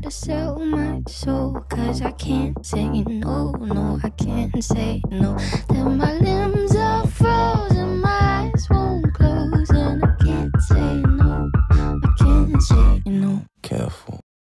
gotta sell my soul, 'cause I can't say no, no, I can't say no. Tell my